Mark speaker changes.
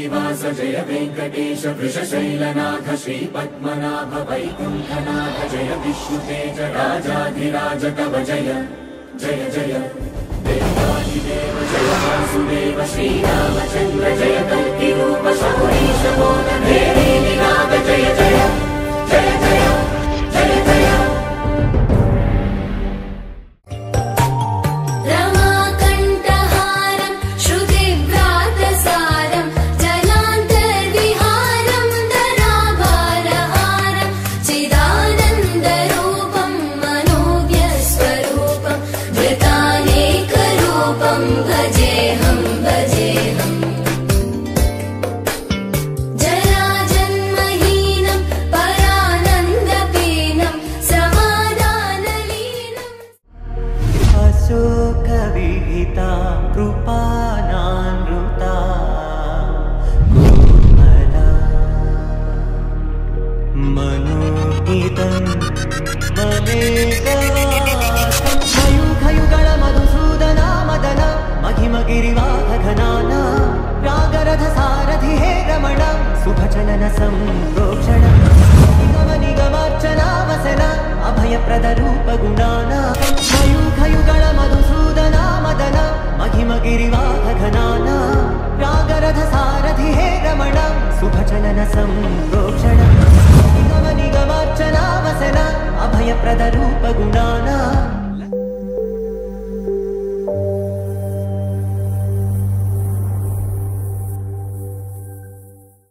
Speaker 1: श्रीनिवास जय वेंकटेश वृषशैलनाथ श्रीपद्मनाभ वैकुंठनाथ जय विष्णुतेज राजाधिराज कव जय जय जय देवादिदेव जय वासुदेव श्रीरामचंद्र जय कल्कि रूप शौरीश मोद भेरी निनाद जय जय जय जय जय जय
Speaker 2: रमाकण्ठहारं श्रुतिव्रातसारं जलान्तर्विहारं धराभारहारं चिदानन्दरूपं मनोज्ञस्वरूपं धृतानेकरूपं भजेऽहं भजेऽहम् जराजन्महीनं परानन्दपीनं समाधानलीनम्
Speaker 3: अशोकविहिता कृपानानृता कोमला मनोहितं ममेकवासं मयूखयुगळ मधुसूदना मदन महिमगिरिवाहघनाना रागरथसारथि हे रमण शुभचलन संप्रोक्षण निगमनिगमार्चनावसन अभयप्रदरूपगुणाना मयूखयुगळ मधुसूदना मदन महिमगिरिवाहघनाना रागरथसारथि हे रमण शुभचलन संप्रोक्षण निगमनिगमार्चनावसन अभयप्रदरूपगुणाना